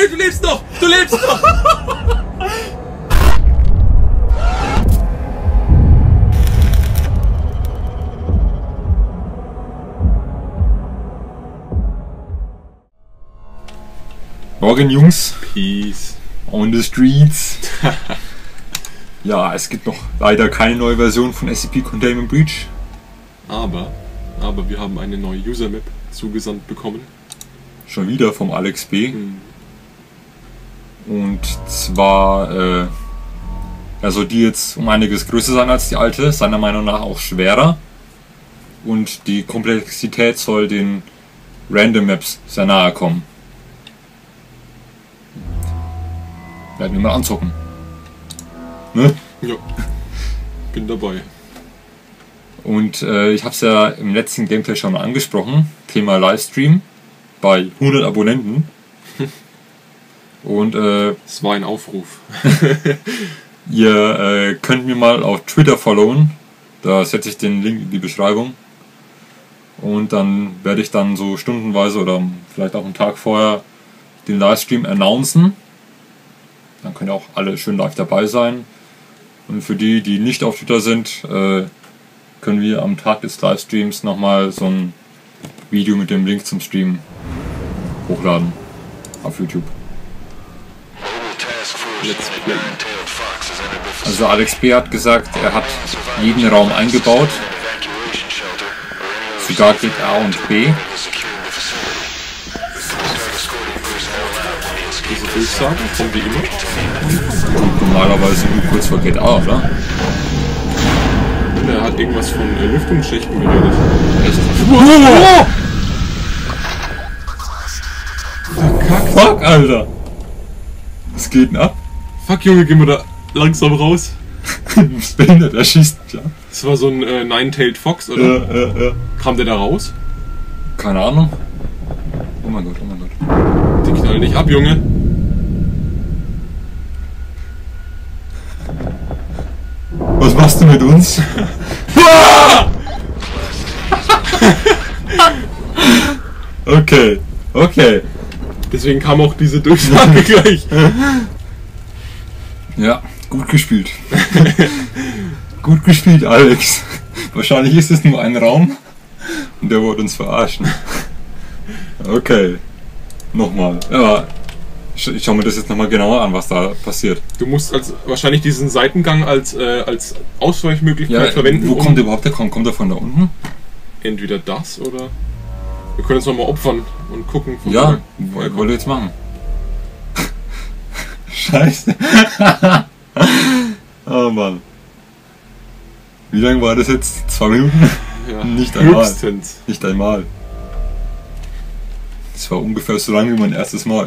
du lebst noch! Du lebst noch! Morgen, Jungs. Peace. On the streets. Ja, es gibt noch leider keine neue Version von SCP Containment Breach. Aber wir haben eine neue User-Map zugesandt bekommen. Schon wieder vom Alex B. Hm. Und zwar, also die jetzt um einiges größer sein als die alte, seiner Meinung nach auch schwerer. Und die Komplexität soll den Random Maps sehr nahe kommen. Werden wir mal anzocken. Ne? Ja, bin dabei. Und ich habe es ja im letzten Gameplay schon mal angesprochen. Thema Livestream bei 100 Abonnenten. Und Es war ein Aufruf. ihr könnt mir mal auf Twitter followen. Da setze ich den Link in die Beschreibung. Und dann werde ich dann so stundenweise oder vielleicht auch einen Tag vorher den Livestream announcen. Dann können ja auch alle schön live dabei sein. Und für die, die nicht auf Twitter sind, können wir am Tag des Livestreams nochmal so ein Video mit dem Link zum Stream hochladen auf YouTube. Let's play. Also Alex B. hat gesagt, er hat jeden Raum eingebaut, sogar geht A und B. Diese Durchsagen kommen wie immer. Und normalerweise nur kurz vor Gate A, oder? Er hat irgendwas von Lüftungsschächten geredet. Echt? Wow! Fuck, Alter! Was geht denn ab? Fuck, Junge, gehen wir da langsam raus. Was behindert, er schießt mich an. Das war so ein Nine-Tailed Fox, oder? Ja. Kam der da raus? Keine Ahnung. Oh mein Gott, oh mein Gott. Die knallen nicht ab, Junge. Was machst du mit uns? Okay, okay. Deswegen kam auch diese Durchsage gleich. Ja, gut gespielt. Gut gespielt, Alex. Wahrscheinlich ist es nur ein Raum und der wollte uns verarschen. Okay, nochmal. Ja, ich schau mir das jetzt nochmal genauer an, was da passiert. Du musst wahrscheinlich diesen Seitengang als Ausweichmöglichkeit verwenden. Wo kommt überhaupt der Raum? Kommt er von da unten? Entweder das oder... Wir können uns nochmal opfern und gucken. Ja, wollte ich jetzt machen. Scheiße. Oh Mann. Wie lange war das jetzt? 2 Minuten? Ja, Nicht einmal. höchstens. Nicht einmal. Das war ungefähr so lange wie mein erstes Mal.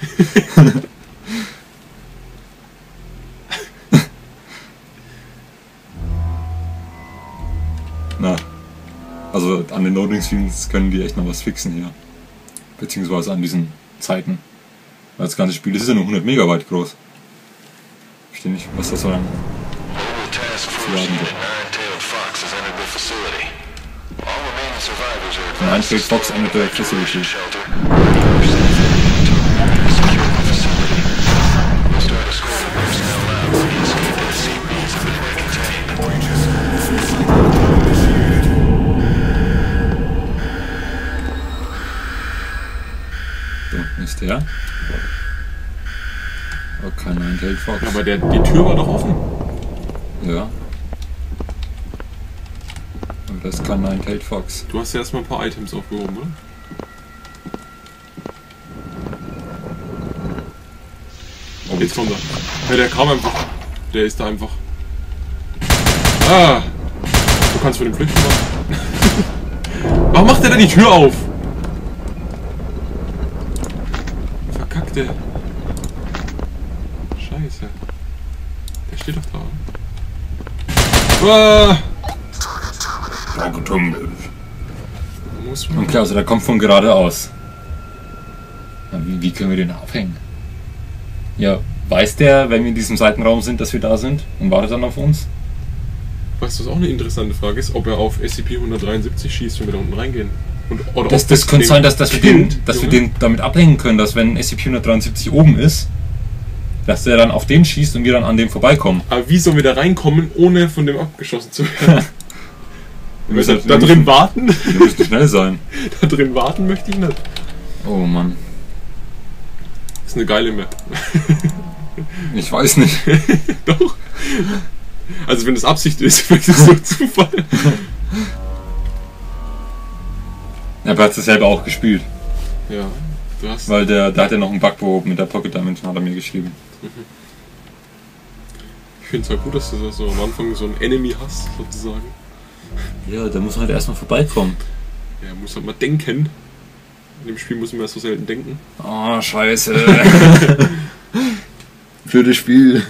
Na. Also an den Loading Screens können die echt noch was fixen hier. Beziehungsweise an diesen Zeiten. Weil das ganze Spiel, das ist ja nur 100 Megabyte groß. Ich verstehe nicht, was das so lang zu laden wird. Nine-Tailed Fox entered the facility. Da unten ist der. Okay, Nine-Tailed Fox. Aber die Tür war doch offen. Ja. Aber das kann Nine-Tailed Fox. Du hast ja erstmal ein paar Items aufgehoben, oder? Oh, Jetzt kommt er. Ja, der kam einfach. Der ist da einfach. Ah! Du kannst für den flüchten machen. Warum macht der denn die Tür auf? Verkackte. Scheiße. Der steht doch da. Ah! Muss man. Okay, also der kommt von geradeaus. Na, wie können wir den aufhängen? Ja, weiß der, wenn wir in diesem Seitenraum sind, dass wir da sind und wartet dann auf uns? Weißt du, was auch eine interessante Frage ist, ob er auf SCP-173 schießt, wenn wir da unten reingehen? Das könnte sein, dass wir den damit abhängen können, dass wenn SCP-173 oben ist, dass der dann auf den schießt und wir dann an dem vorbeikommen. Aber wie sollen wir da reinkommen, ohne von dem abgeschossen zu werden? Wir müssen da drin warten? Wir müssen schnell sein. Da drin warten möchte ich nicht. Oh Mann. Das ist eine geile Map. Ich weiß nicht. Doch. Also wenn das Absicht ist, vielleicht ist es so Zufall. Aber er hat es selber auch gespielt. Ja, du hast... Weil da hat er noch einen Bug mit der Pocket Dimension, hat er mir geschrieben. Ich finde es halt gut, dass du so am Anfang so ein Enemy hast, sozusagen. Ja, da muss man halt erstmal vorbeikommen. Ja, muss halt mal denken. In dem Spiel muss man ja so selten denken. Oh, scheiße. Für das Spiel.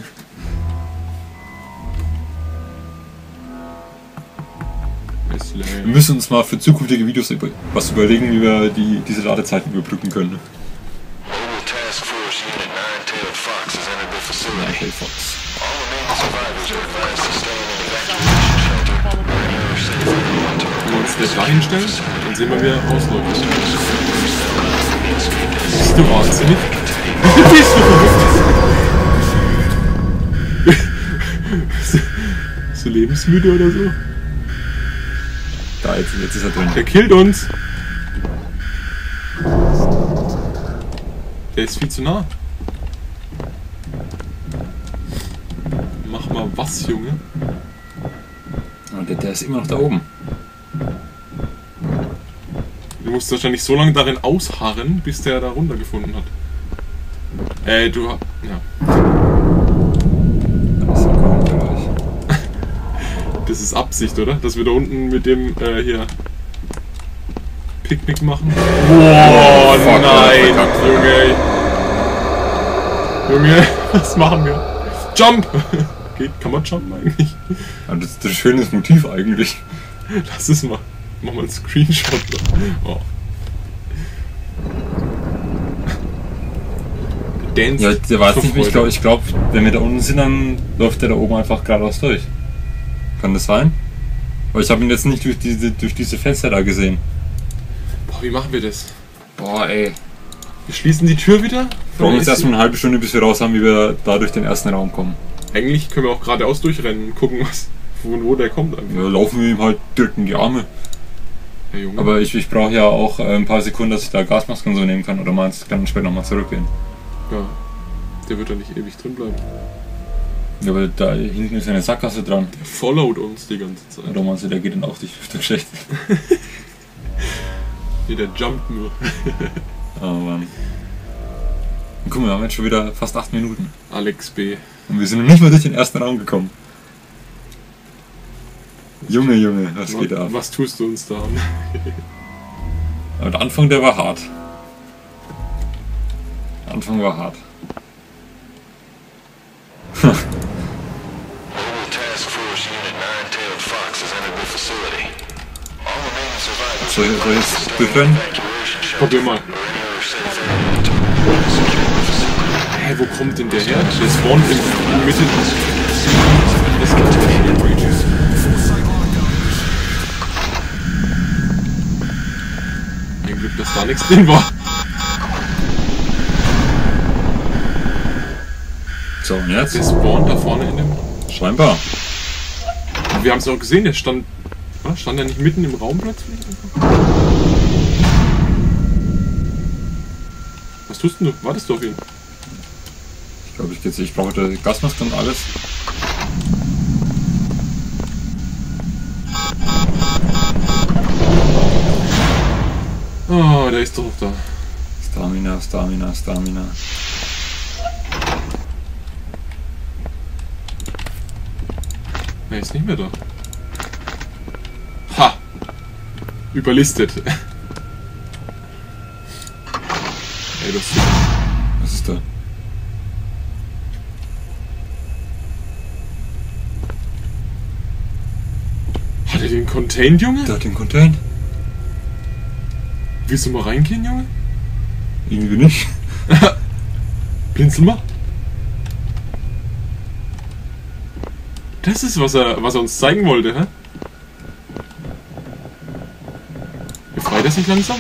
Wir müssen uns mal für zukünftige Videos was überlegen, wie wir diese Ladezeiten überbrücken können. Nine-Tailed Fox. Wenn wir uns das da hinstellen, dann sehen wir, wie er ausläuft. Bist du wahnsinnig? Bist du so lebensmüde oder so? Da, jetzt ist er drin. Der killt uns! Der ist viel zu nah. Mach mal was, Junge? Und der ist immer noch da oben. Du musst wahrscheinlich so lange darin ausharren, bis der da runtergefunden hat. Du... Ja. Das ist Absicht, oder? Dass wir da unten mit dem, hier... Picknick machen? Boah, nein! Junge! Junge, was machen wir? Jump! Kann man jumpen eigentlich? Ja, das ist ein schönes Motiv eigentlich. Lass es mal. Mach mal einen Screenshot. Oh. Dance. Ja, der weiß nicht, ich glaube, wenn wir da unten sind, dann läuft der da oben einfach geradeaus durch. Kann das sein? Aber ich habe ihn jetzt nicht durch diese Fenster da gesehen. Boah, wie machen wir das? Boah, ey. Wir schließen die Tür wieder. Wir brauchen jetzt erstmal eine halbe Stunde, bis wir raus haben, wie wir da durch den ersten Raum kommen. Eigentlich können wir auch geradeaus durchrennen und gucken, wo der kommt. Einfach. Ja, laufen wir ihm halt direkt in die Arme. Ja, Junge. Aber ich brauche ja auch ein paar Sekunden, dass ich da Gasmasken so nehmen kann. Oder meinst du, kann dann später nochmal zurückgehen? Ja, der wird da nicht ewig drin bleiben. Ja, aber da hinten ist eine Sackgasse dran. Der followt uns die ganze Zeit. Oder meinst du, der geht dann auf dich durch schlecht? Nee, der jumpt nur. Oh Mann. Und guck mal, wir haben jetzt schon wieder fast 8 Minuten. Alex B. Und wir sind noch nicht mal durch den ersten Raum gekommen. Junge, was geht ab? Was tust du uns da an? Aber der Anfang, der war hart. Der Anfang war hart. Soll ich jetzt durchrennen? Probier mal. Hä, wo kommt denn der her? Der spawnt in der Mitte. Das geht nicht. Ein Glück, dass da nichts drin war. So, und jetzt? Der spawnt da vorne in dem... Scheinbar. Und wir haben es auch gesehen, der stand... Stand der nicht mitten im Raum plötzlich? Was tust du? Wartest du auf ihn? Ich glaube, ich brauche die Gasmaske und alles. Oh, der ist doch da. Stamina. Er ist nicht mehr da. Ha! Überlistet. Ey, das ist... Was ist da? Hat er den contained, Junge? Der hat den contained. Willst du mal reingehen, Junge? Irgendwie nicht. Blinzel mal. Das ist, was er uns zeigen wollte, hä? Befreit es nicht langsam?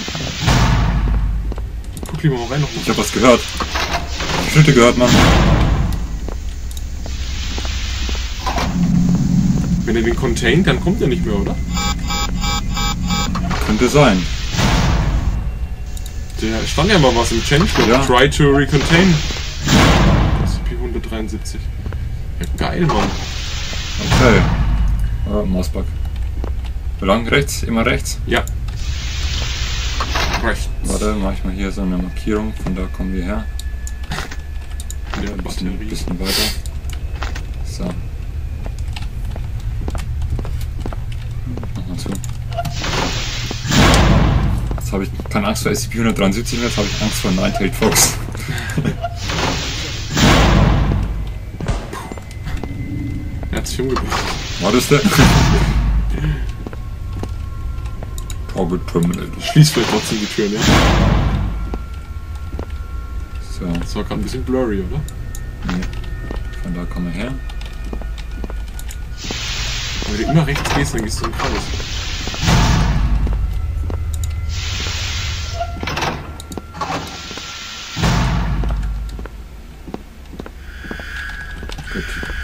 Guck lieber mal rein noch mal. Ich hab was gehört. Schritte gehört, Mann. Wenn er den containt, dann kommt er nicht mehr, oder? Könnte sein. Der stand ja mal was im Changelog. Ja. Try to recontain. SCP-173. Ja, geil, Mann. Okay. Mausbug. Wie lang? Rechts? Immer rechts? Ja. Rechts. Warte, mach ich mal hier so eine Markierung. Von da kommen wir her. Ja, Ein Batterie. bisschen weiter. So. Mach mal zu. Jetzt habe ich keine Angst vor SCP-173 mehr, jetzt habe ich Angst vor Nine-Tailed Fox. Er hat sich umgebracht. War das der? Target Terminated. Schließ vielleicht trotzdem die Türen, ja? So. Das war gerade ein bisschen blurry, oder? Nee. Von da kommen wir her. Wenn du immer rechts gehst, dann gehst du im Kreis. Gut.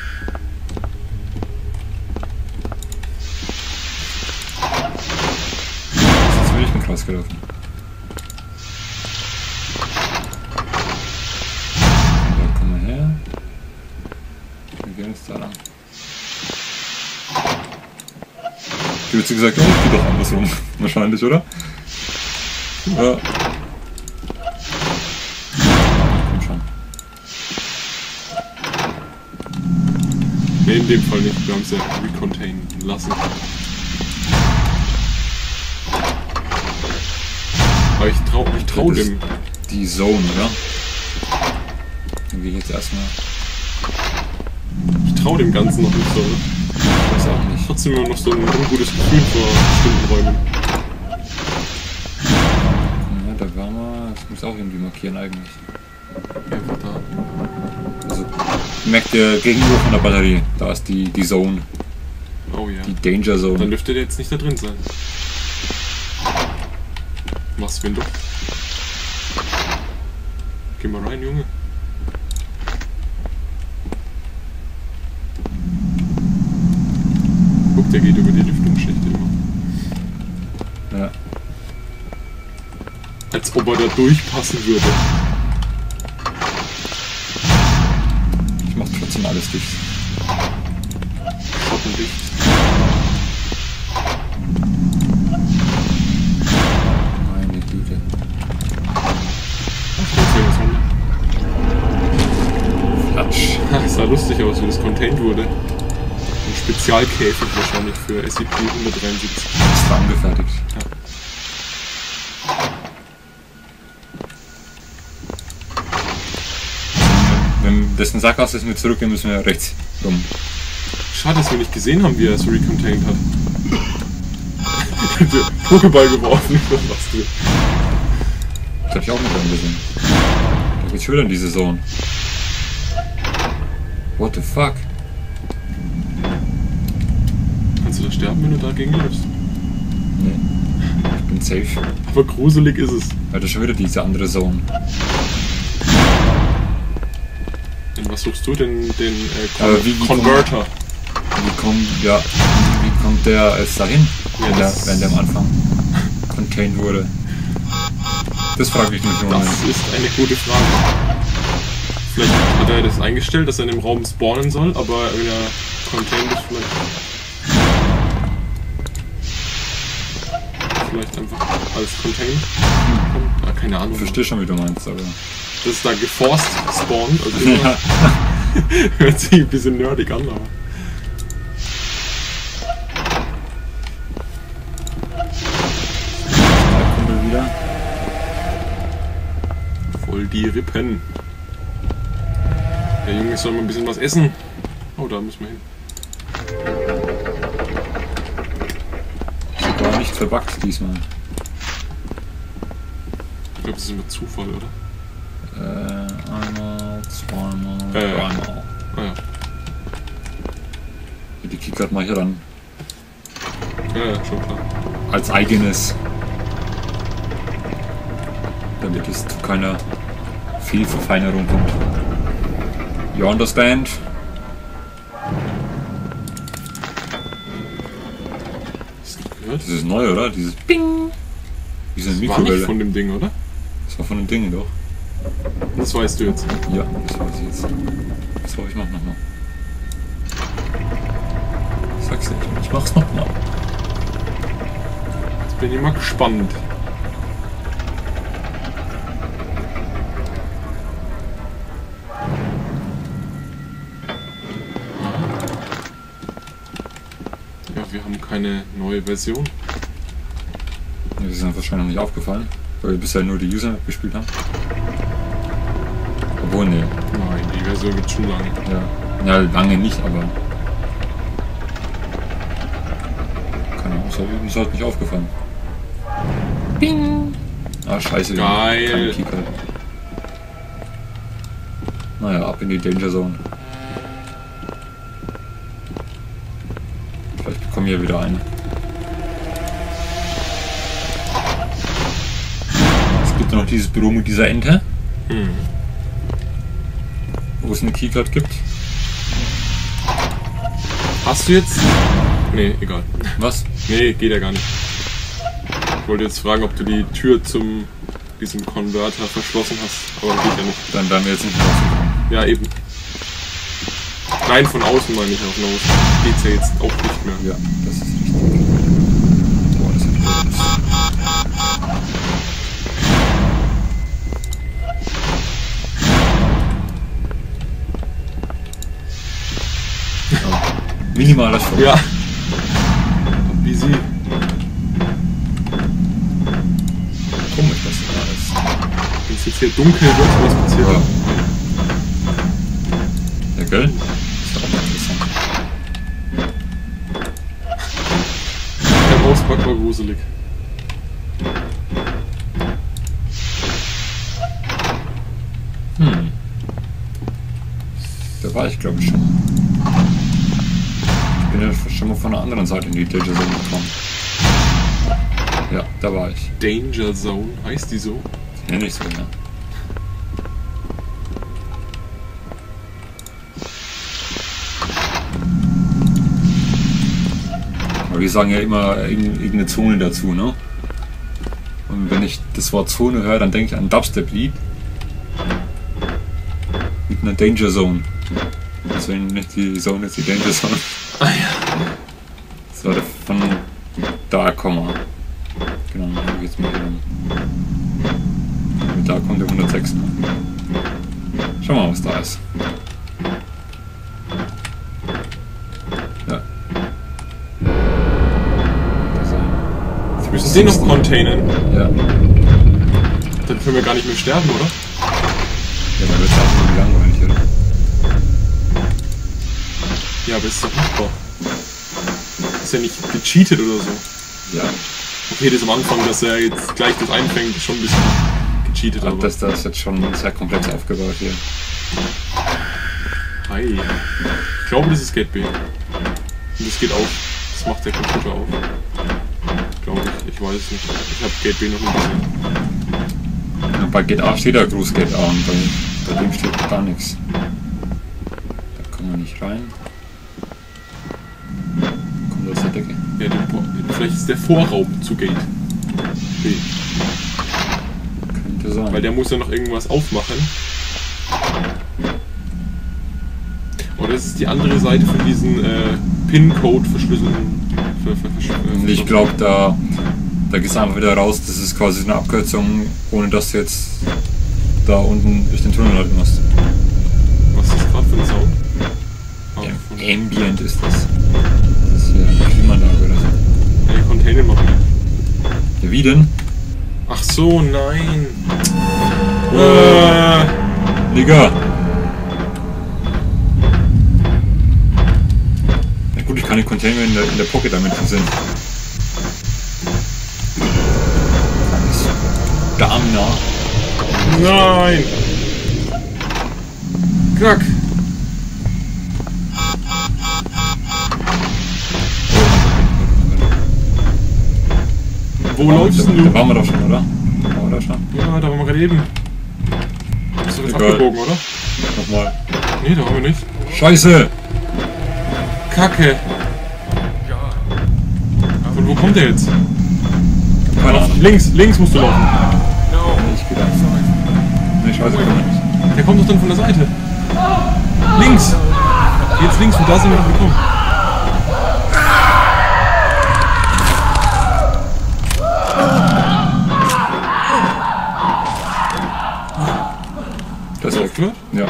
Jetzt bin ich im Kreis gelaufen. Da kommen wir her. Wir gehen jetzt da lang. Du hättest gesagt, oh, ich geh doch andersrum. Wahrscheinlich, oder? Ja. Komm schon. Ne, in dem Fall nicht. Wir haben es ja recontainen lassen. Aber ich trau Das ist dem. Die Zone, oder? Dann gehe ich jetzt erstmal. Ich trau dem Ganzen noch nicht so, ne? Ich weiß auch nicht. Trotzdem immer noch so ein ungutes Gefühl vor bestimmten Räumen. Ja, da waren wir. Das muss auch irgendwie markieren eigentlich. Einfach da. Also merkt ihr gegenüber von der Batterie. Da ist die Zone. Oh ja. Die Danger Dann Zone. dürfte der jetzt nicht da drin sein. Was, wenn doch? Geh mal rein, Junge. Guck, der geht über die Lüftungsschächte immer. Ja. Als ob er da durchpassen würde. Ich mach trotzdem alles dicht. Schottendicht. Meine Güte. Ach, da ist irgendwas runter. Flatsch. Es sah lustig aus, wie das contained wurde. Ein Spezialkäfig wahrscheinlich für SCP-173. Ist angefertigt. Ja. Wenn das ein Sackgasse ist, wir zurückgehen, müssen wir rechts rum. Schade, dass wir nicht gesehen haben, wie er es recontained hat. Pokéball geworfen. Was machst du? Das hab ich auch mit angesehen. Da geht's schon wieder in diese Zone. What the fuck? Kannst du da sterben, wenn du dagegen läufst? Nee. Ich bin safe. Aber gruselig ist es. Weil das ist schon wieder diese andere Zone. Und was suchst du denn? Den Aber wie Converter. Wie kommt der jetzt dahin? Ja, wenn der am Anfang contained wurde. Das frage ich mich im Das Moment. ist eine gute Frage. Vielleicht hat er das eingestellt, dass er in dem Raum spawnen soll, aber wenn er contained ist, vielleicht einfach als contained kommt. Ah, keine Ahnung. Ich verstehe schon, wie du meinst, aber. Das ist da geforced spawnt, also Ja. hört sich ein bisschen nerdig an, aber. Da kommen wir wieder. Voll die Rippen. Der Junge soll mal ein bisschen was essen. Oh, da müssen wir hin. Sogar nicht verbuggt diesmal. Ich glaube, das ist immer Zufall, oder? Einmal, zweimal, Ja. dreimal. Ah ja. Die kickert mal hier ran. Ja, schon klar. Als eigenes. damit es zu keiner Fehlverfeinerung kommt. You understand? Das ist neu, oder? Dieses Ping! Diese Das war Mikrowelle. nicht von dem Ding, oder? Das war von dem Ding, doch. Das weißt du jetzt. Ja, das weiß ich jetzt. So, ich mach nochmal. Sag's nicht, ich mach's nochmal. Jetzt bin ich mal gespannt. Ja, wir haben keine neue Version. Ja, das ist uns wahrscheinlich noch nicht aufgefallen, weil wir bisher nur die User gespielt haben. Obwohl, nee. Nein, die Version gibt schon lange. Ja, lange nicht, aber. Keine Ahnung, uns ist halt nicht aufgefallen. Bing! Ah, scheiße. Geil. Kein Keypad. Naja, ab in die Danger Zone. Vielleicht bekommen wir wieder eine. Es gibt noch dieses Büro mit dieser Ente, wo es eine Keycard gibt. Hast du jetzt? Nee, egal. Was? Nee, geht ja gar nicht. Ich wollte jetzt fragen, ob du die Tür zum diesem Konverter verschlossen hast, aber geht ja nicht. Dann werden wir jetzt nicht rausgekommen. Ja, eben. Nein, von außen meine ich auch raus. Geht's ja jetzt auch nicht mehr. Ja, das ist richtig. Boah, das hat minimaler Schwung. Ja. Wie sie. Komisch, dass das alles. Wenn es jetzt hier dunkel wird, was passiert? Ja. Ja, gell? Das ist auch mal interessant. Der Auspack war gruselig. Da war ich, glaube ich, schon. Ich bin ja schon mal von der anderen Seite in die Danger Zone gekommen. Ja, da war ich. Danger Zone, heißt die so? Ja, nicht so, ja. Aber wir sagen ja immer irgendeine Zone dazu, ne? Und wenn ich das Wort Zone höre, dann denke ich an Dubstep-Lied. Mit einer Danger Zone. Deswegen nicht die Zone, ist die Danger Zone. Ah ja. Das war von da kommen wir. Genau, jetzt mal hier rum. Und da kommt der 106. Ne? Schauen wir mal, was da ist. Ja. Wir müssen den noch containen. Ja. Dann können wir gar nicht mehr sterben, oder? Ja, dann wird es auch nur langweilig, oder? Ja, aber ist doch machbar. Ist ja nicht gecheatet oder so. Ja. Okay, das am Anfang, dass er jetzt gleich das einfängt, ist schon ein bisschen gecheatet, Ich glaube, aber. das ist jetzt schon sehr komplex aufgebaut hier. Hi. Ich glaube, das ist Gate B. Und das geht auf. Das macht der Computer auf. Glaube ich. Ich weiß es nicht. Ich habe Gate B noch nicht gesehen. Ja, bei Gate A steht da Gruß Gate A und bei dem steht gar nichts. Da kommen wir nicht rein. Kommt aus der Decke. Ja, vielleicht ist der Vorraum zu Gate B. Könnte sein. Weil der muss ja noch irgendwas aufmachen. Oder das ist die andere Seite von diesen PIN-Code verschlüsselten. Ich glaube, da geht es einfach wieder raus. Das ist quasi eine Abkürzung, ohne dass du jetzt da unten durch den Tunnel halten musst. Was ist das gerade für ein Sound? Ambient ist das. Das ist hier eine Klimaanlage oder so. Ja, Container machen. Ja, wie denn? Ach so, nein. Digga! Ja gut, ich kann den Container in der Pocket damit versehen. Damna! Nein! Knack! Wo läufst Da du? waren wir doch schon, oder? oder schon? Ja, da waren wir gerade eben. Bist du jetzt Egal. abgebogen, oder? Nochmal. Nee, da waren wir nicht. Scheiße! Kacke. Von wo kommt der jetzt? Keine Ahnung. Links musst du laufen. Ich gedacht. Nee, scheiße, kann man nicht. Der kommt doch dann von der Seite. Links! Jetzt links, und da sind wir noch gekommen. Das Hast du ist aufgehört? Ja.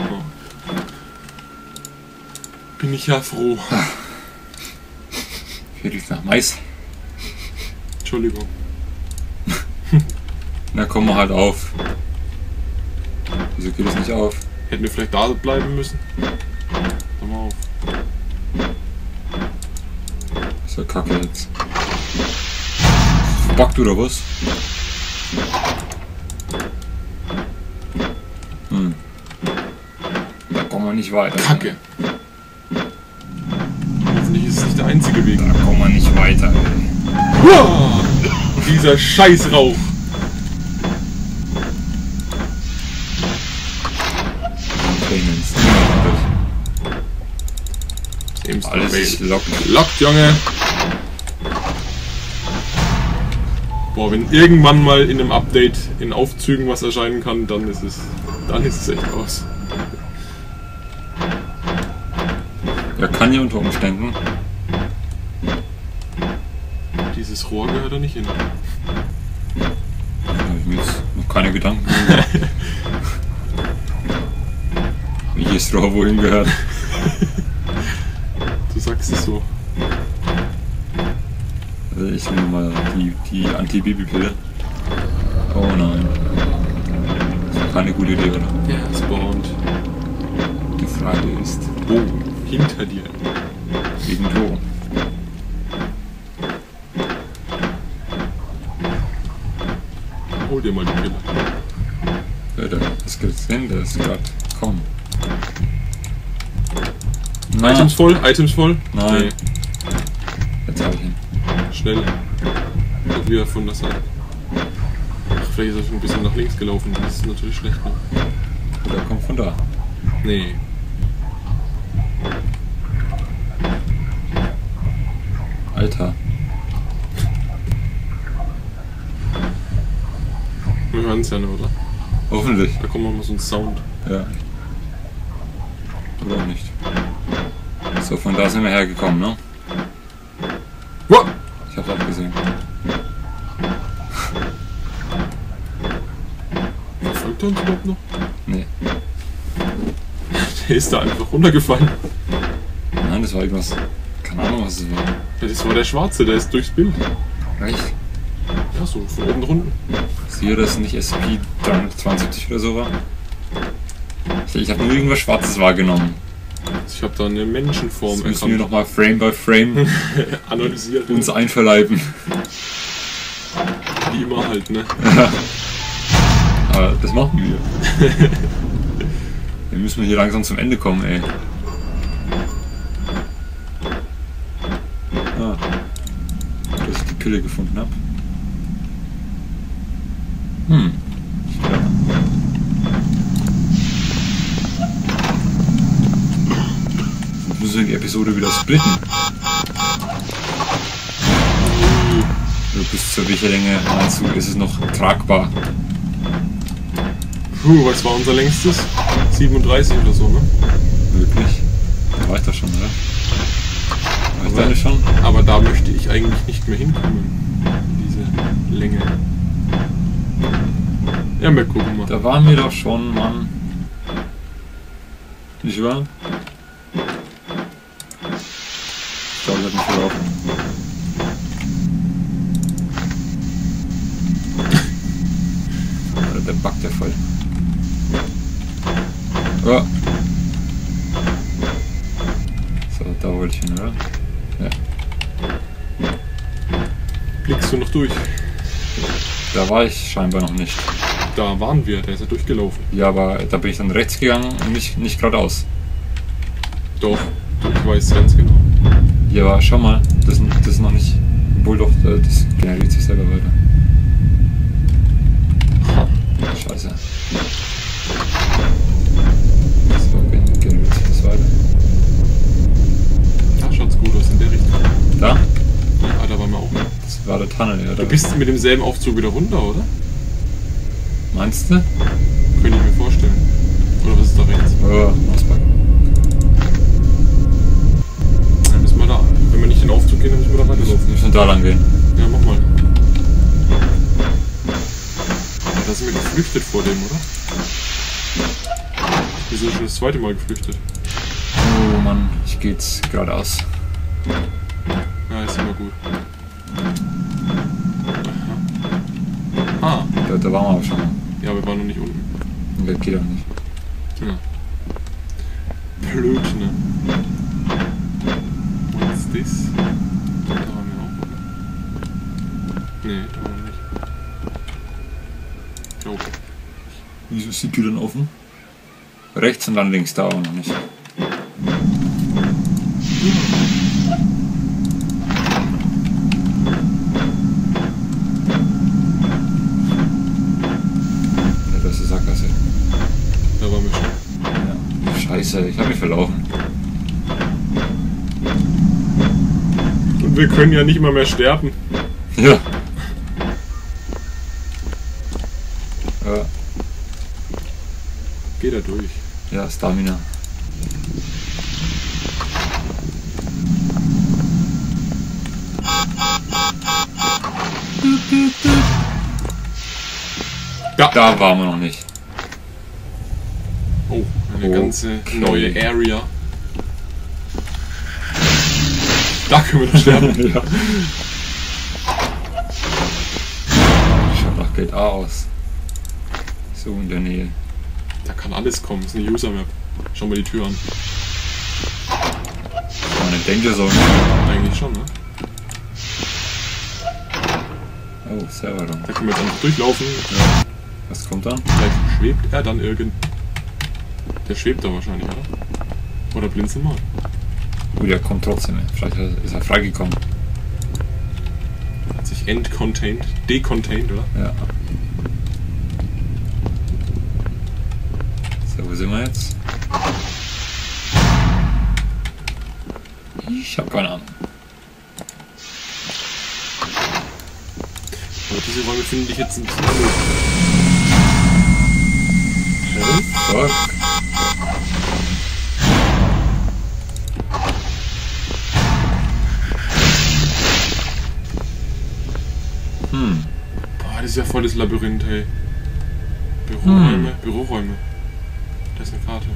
Bin ich ja froh. Hier riecht nach Mais. Entschuldigung. Na, komm mal halt auf. Wieso geht es nicht auf? Hätten wir vielleicht da bleiben müssen? Komm mal auf. Ist ja kacke jetzt. Backt oder was? Da kommen wir nicht weiter. Kacke. Hoffentlich ist es nicht der einzige Weg. Da kommen wir nicht weiter. Uah! Dieser Scheißrauch. Alles ist lockt. Lockt, Junge. Boah, wenn irgendwann mal in einem Update in Aufzügen was erscheinen kann, dann ist es echt aus. Ja, kann ja unter Umständen. Dieses Rohr gehört da nicht hin. Da habe ich mir jetzt noch keine Gedanken gemacht. Wie das Rohr wohin gehört. Du sagst es so. Also ich nehme mal die Anti-Baby-Pille. Oh nein. Das ist keine gute Idee, oder? Ja, spawnt. Die Frage ist, Wo? Hinter dir. irgendwo. Hol dir mal die Pille. Alter, was gibt's denn? Das ist gerade. Komm. Na, Items voll? Items voll? Nein. Nee. Jetzt habe ich ihn. Schnell. Und wieder von der Seite. Ach, vielleicht ist er schon ein bisschen nach links gelaufen. Das ist natürlich schlecht. Ne? Oder kommt von da. Nee. Alter. Wir hören es ja nur, oder? Hoffentlich. Da kommt mal so ein Sound. Ja. Oder auch nicht. So, von da sind wir hergekommen, ne? Wow! Ich hab's auch gesehen. Verfolgt er uns überhaupt noch? Nee. Der ist da einfach runtergefallen. Nein, das war irgendwas. Keine Ahnung, was es war. Ja, das war der Schwarze, der ist durchs Bild. Echt? Ja, so von oben nach unten. Siehe, dass nicht SP372 oder so war? Ich habe nur irgendwas Schwarzes wahrgenommen. Ich habe da eine Menschenform Das müssen wir nochmal Frame by Frame analysiert. uns einverleiben. Wie immer halt, ne? Aber das machen wir. Wir müssen hier langsam zum Ende kommen, ey. Ah. Dass ich die Pille gefunden habe. Ja. Jetzt müssen wir die Episode wieder splitten. Bis zu welcher Länge meinst du, ist es noch tragbar? Was war unser längstes? 37 oder so, ne? Wirklich? Da war ich doch schon, oder? War ich da nicht schon? Aber da möchte ich eigentlich nicht mehr hinkommen. Diese Länge. Ja, wir gucken mal. Da waren wir doch schon, Mann. Nicht wahr? Ich glaube, ich hab mich verlaufen. Oder der backt ja voll. Oh. So, da wollte ich hin, oder? Ja. Blickst du noch durch? Da war ich scheinbar noch nicht. Da waren wir, der ist ja durchgelaufen. Ja, aber da bin ich dann rechts gegangen und nicht geradeaus. Doch, ich weiß ganz genau. Ja, aber schau mal, das ist noch nicht. Obwohl doch, das generiert sich selber weiter. Ha. Scheiße. So, gehen wir jetzt weiter. Da schaut's gut aus in der Richtung. Da? Ah, da waren wir auch. Das war der Tunnel, ja. Da. Du bist mit demselben Aufzug wieder runter, oder? Meinst du? Könnte ich mir vorstellen. Oder was ist da rechts? Oh, Mausback. Dann müssen wir da. Wenn wir nicht in den Aufzug gehen, dann müssen wir da weiterlaufen. Wir müssen da lang gehen. Ja, mach mal. Da sind wir geflüchtet vor dem, oder? Wir sind schon das zweite Mal geflüchtet. Oh Mann, ich gehe jetzt geradeaus. Ja, ist immer gut. Aha. Ah, Da waren wir aber schon. ja, wir waren noch nicht unten. Das geht auch nicht. Ja. Blöd, ne? Was ist das? Da waren wir auch. Nee, da waren wir nicht. Oh. Wieso ist die Tür dann offen? Rechts und dann links, da auch noch nicht. Ja, das ist die Sackgasse. Da waren wir schon. Ja. Scheiße, ich habe mich verlaufen. Und wir können ja nicht mal mehr sterben. Ja. Geht da durch. Ja, Stamina. Ja. Da waren wir noch nicht. Oh, eine ganze Okay. neue Area. Da können wir doch sterben. Ja. Schaut nach Gate A aus. So in der Nähe. Da kann alles kommen. Das ist eine User-Map. Schau mal die Tür an. Eine Danger Zone. Eigentlich schon, ne? Oh, Serverraum. Da können wir jetzt einfach durchlaufen. Ja. Was kommt dann? Vielleicht schwebt er dann irgend... Der schwebt da wahrscheinlich, oder? Oder blinzeln mal. Gut, der kommt trotzdem. Vielleicht ist er freigekommen. Hat sich entcontained. Decontained, oder? Ja. So, wo sind wir jetzt? Ich hab keine Ahnung. Aber diese Räume finde ich jetzt ein bisschen blöd. Fuck. Boah, das ist ja volles Labyrinth, hey. Büroräume, Büroräume. Da ist eine Karte.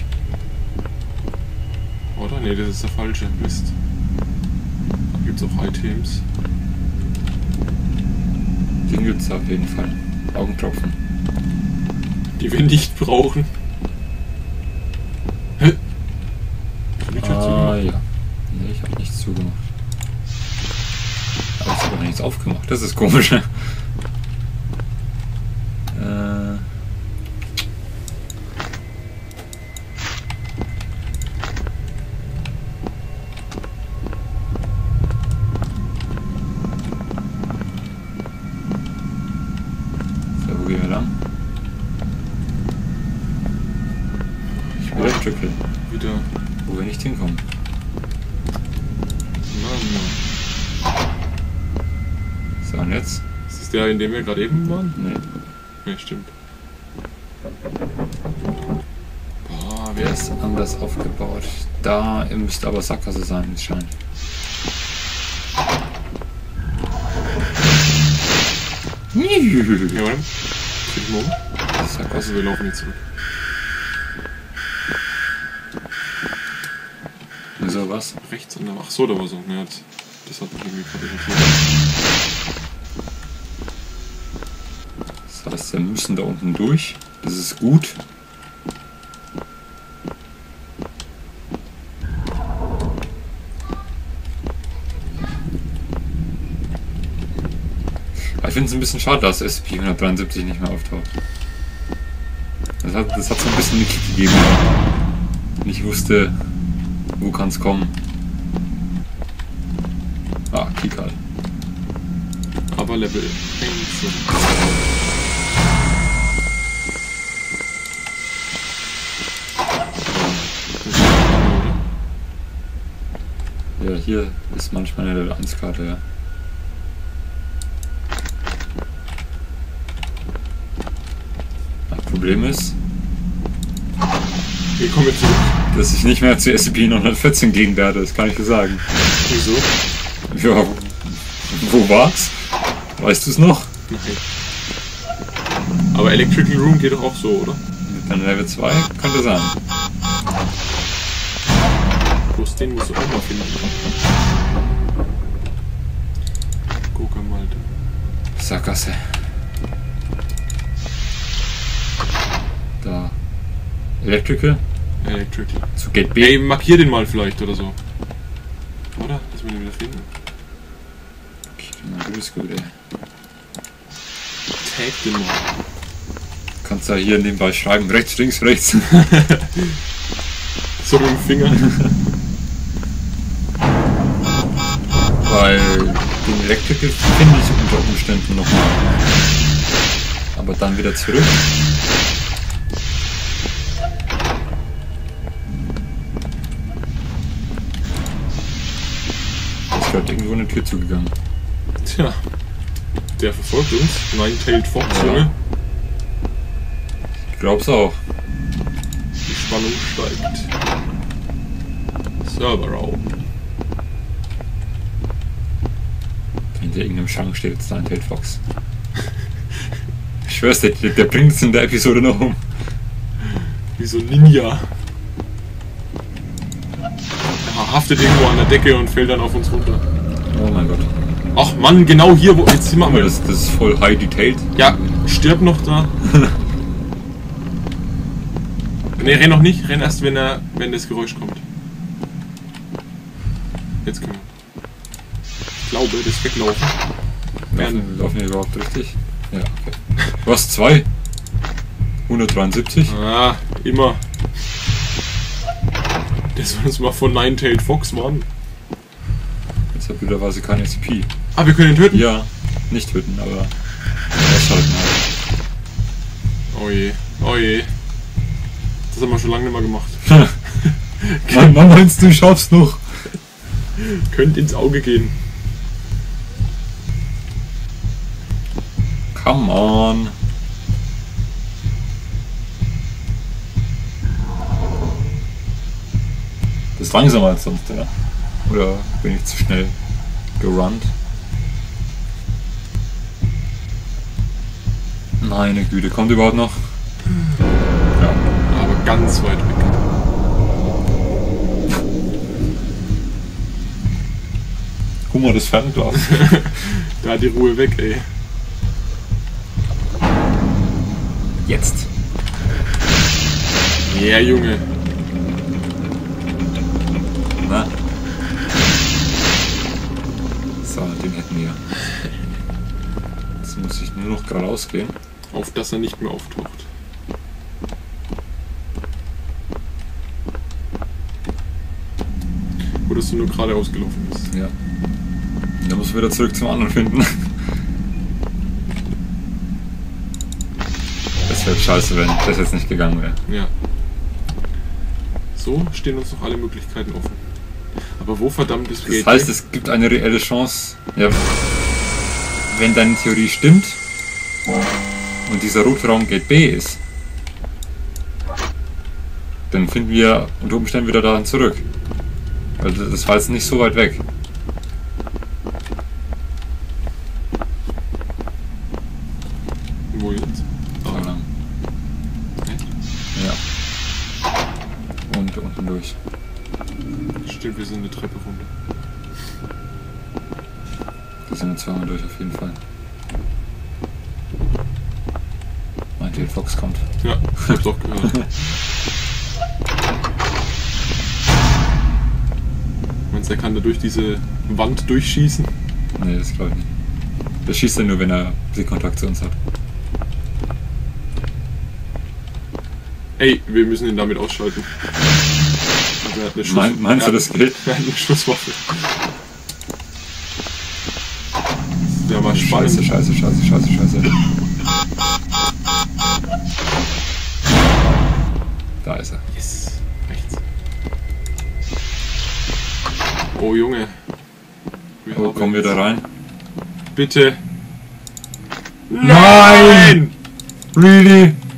Oder? Nee, das ist der falsche. Mist. Da gibt's auch Items. Den gibt's auf jeden Fall. Augentropfen. Die wir nicht brauchen. Hä? Hab ich die Tür zugemacht? Ja. Nee, ich hab nichts zugemacht. Aber ich habe noch nichts aufgemacht. Das ist komisch. So, wo gehen wir lang? Ich Oder Triple, wieder. wo wir nicht hinkommen. Mann. So, und jetzt? Ist das der, in dem wir gerade eben waren? Nee. Ne, stimmt. Boah, Der wer ist anders aufgebaut. Da müsste aber Sackgasse sein, es scheint. Ja, warte. Dreh ich mal um. Sackgasse. Also, wir laufen jetzt zurück. Wieso was? Rechts an der. Ach so, da war so. Ja, das hat mich irgendwie gerade irritiert. Das heißt, wir müssen da unten durch. Das ist gut. Aber ich finde es ein bisschen schade, dass SCP-173 nicht mehr auftaucht. Das hat so ein bisschen eine Kick gegeben, aber ich wusste, wo kann es kommen. Ah, Kick halt. Aber Level 1. Ja, hier ist manchmal eine Level 1 Karte, ja. Das Problem ist, Hier kommen wir zurück. dass ich nicht mehr zu SCP-914 gehen werde, das kann ich dir sagen. Wieso? Ja, wo war's? Weißt du es noch? Nein. Aber Electrical Room geht doch auch so, oder? Dann Level 2 könnte sein. Bloß den musst du auch mal finden. Guck mal. Sackgasse. Da. Electrical. Electrical. Zu Gate B. Ey, markier den mal vielleicht oder so. Oder? Dass wir den wieder finden. Okay, du bist gut, ey. Tag den mal. Kannst ja hier nebenbei schreiben, rechts, links, rechts. So mit dem Finger. Weil den Electrical finde ich unter Umständen nochmal. Aber dann wieder zurück. Es ist gerade irgendwo eine Tür zugegangen. Tja. Der verfolgt uns. Nine-Tailed Fox, Ja. Junge. Ich glaub's auch. Die Spannung steigt. Serverraum. Hinter irgendeinem Schrank steht jetzt ein Tailed Fox. Ich schwör's dir, der bringt es in der Episode noch um. Wie so ein Ninja. Er haftet irgendwo an der Decke und fällt dann auf uns runter. Oh mein Gott. Ach Mann, genau hier, wo. Jetzt sind wir Aber mal. das ist voll high detailed. Ja, stirb noch da. Ne, renn noch nicht. Renn erst, wenn das Geräusch kommt. Jetzt können wir. Ich glaube, das weglaufen. Laufen wir überhaupt richtig? Ja, okay. Du hast 2. 173. Ah, immer. Das soll uns mal von Nine-Tailed Fox warnen. Jetzt hat blöderweise kein SCP. Ah, wir können ihn töten? Ja, nicht töten, aber ausschalten halt. Oh je, oh je. Das haben wir schon lange nicht mehr gemacht. Man meinst du, ich schaff's noch? Könnt ins Auge gehen. Come on. Das ist langsamer als sonst, ja. Oder bin ich zu schnell gerannt? Meine Güte, kommt überhaupt noch? Ja. Aber ganz weit weg. Guck mal, das Fernglas. Da die Ruhe weg, ey. Jetzt. Ja, Junge. Na? So, den hätten wir. Jetzt muss ich nur noch geradeaus gehen. Auf dass er nicht mehr auftaucht. Wo dass du nur geradeaus gelaufen bist. Ja. Dann muss ich wieder zurück zum anderen finden. Das wäre scheiße, wenn das jetzt nicht gegangen wäre. Ja. So stehen uns noch alle Möglichkeiten offen. Aber wo verdammt ist Das heißt, es gibt eine reelle Chance, ja, wenn deine Theorie stimmt und dieser rote Raum Gate B ist, dann finden wir unter Umständen wieder dahin zurück. Weil das war jetzt nicht so weit weg. Wo jetzt? So lang. Echt? Ja. Und unten durch. Stimmt, wir sind eine Treppe runter. Da sind wir zweimal durch auf jeden Fall. Meint ihr, Fox kommt. Ja, ich hab's auch gehört. Meinst du, er kann da durch diese Wand durchschießen? Nee, das glaube ich nicht. Das schießt er nur, wenn er Blickkontakt zu uns hat. Ey, wir müssen ihn damit ausschalten. Also er hat eine Schuss. Meinst du, das geht? Er hat eine Schusswaffe. Das wäre mal spannend. Scheiße. Da ist er. Yes. Rechts. Oh Junge. Wo kommen wir da rein? Bitte. Nein! Really?